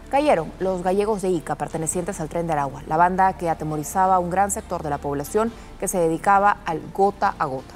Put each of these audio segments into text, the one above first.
Cayeron los gallegos de Ica, pertenecientes al Tren de Aragua, la banda que atemorizaba a un gran sector de la población que se dedicaba al gota a gota.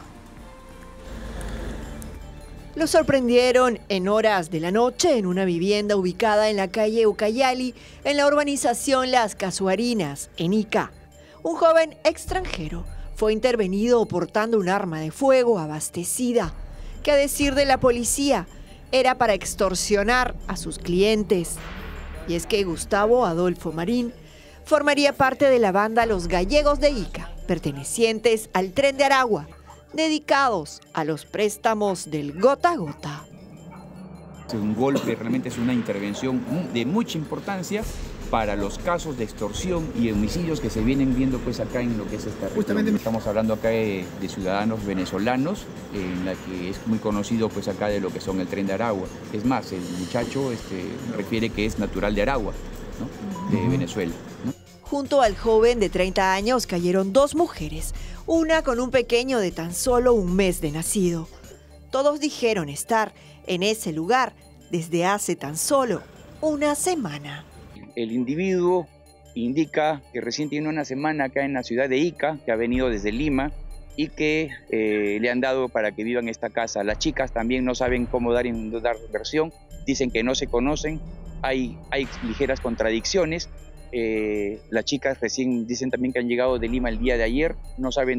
Los sorprendieron en horas de la noche en una vivienda ubicada en la calle Ucayali, en la urbanización Las Casuarinas, en Ica. Un joven extranjero fue intervenido portando un arma de fuego abastecida, que a decir de la policía era para extorsionar a sus clientes. Y es que Gustavo Adolfo Marín formaría parte de la banda Los Gallegos de Ica, pertenecientes al Tren de Aragua, dedicados a los préstamos del gota a gota. Un golpe realmente es una intervención de mucha importancia para los casos de extorsión y homicidios que se vienen viendo pues acá en lo que es esta región. Justamente estamos hablando acá de ciudadanos venezolanos, en la que es muy conocido pues acá de lo que son el Tren de Aragua. Es más, el muchacho refiere que es natural de Aragua, ¿no? De Venezuela, ¿no? Junto al joven de 30 años cayeron dos mujeres, una con un pequeño de tan solo un mes de nacido. Todos dijeron estar en ese lugar desde hace tan solo una semana. El individuo indica que recién tiene una semana acá en la ciudad de Ica, que ha venido desde Lima y que le han dado para que viva en esta casa. Las chicas también no saben cómo dar versión, dicen que no se conocen, hay ligeras contradicciones. Las chicas recién dicen también que han llegado de Lima el día de ayer, no saben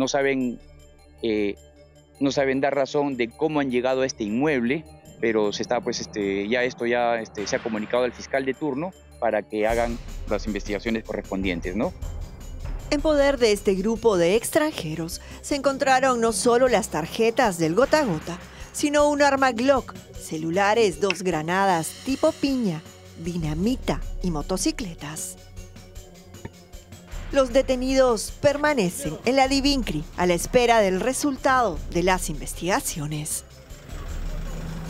dar razón de cómo han llegado a este inmueble, pero se está se ha comunicado al fiscal de turno para que hagan las investigaciones correspondientes, ¿no? En poder de este grupo de extranjeros se encontraron no solo las tarjetas del gota a gota, sino un arma Glock, celulares, 2 granadas tipo piña, dinamita y motocicletas. Los detenidos permanecen en la DIVINCRI a la espera del resultado de las investigaciones.